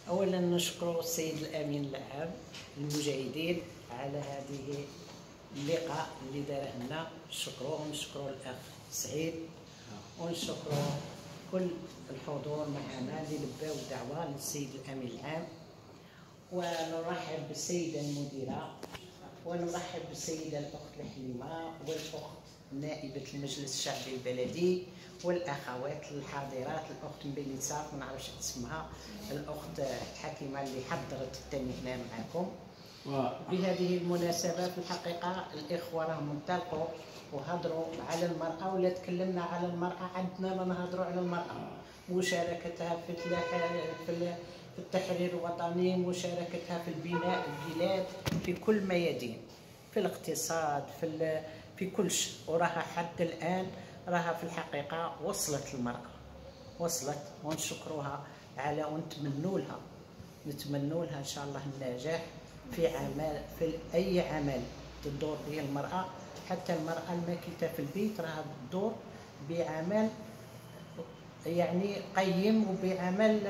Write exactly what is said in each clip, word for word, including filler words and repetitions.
اولا نشكر السيد الامين العام المجاهدين على هذه اللقاء اللي داره لنا، نشكروه ونشكروا الاخ سعيد ونشكروا كل الحضور معنا اللي لباو دعوه للسيد الامين العام، ونرحب بالسيده المديره ونرحب بالسيده الاخت الحليمه والاخت نائبه المجلس الشعبي البلدي والاخوات الحاضرات، الاخت مبيليسا ما نعرفش اسمها، الاخت الحكيمه اللي حضرت الثاني هنا معكم. بهذه المناسبه في الحقيقه الاخوه راهم انطلقوا وهضروا على المراه ولا تكلمنا على المراه، عندنا نهضروا على المراه، مشاركتها في في التحرير الوطني، مشاركتها في البناء البلاد في كل ميادين، في الاقتصاد، في في كل شيء، وراها حتى الان راها في الحقيقه وصلت المراه وصلت، ونشكروها على ونتمنوا لها نتمنوا لها ان شاء الله النجاح في عمل في اي عمل تدور به المراه، حتى المراه الماكثه في البيت راها تدور بعمل يعني قيم وبعمل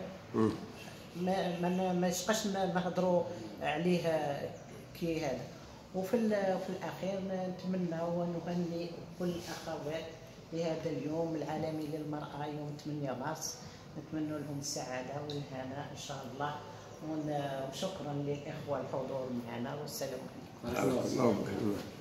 ما ما ما يبقاش نهضروا عليه كي هذا. وفي في الاخير نتمنى ونهنئ كل الاخوات لهذا اليوم العالمي للمراه يوم ثمانية مارس، نتمنى لهم السعاده والهناء ان شاء الله، وشكرا للاخوه الحضور معنا والسلام عليكم.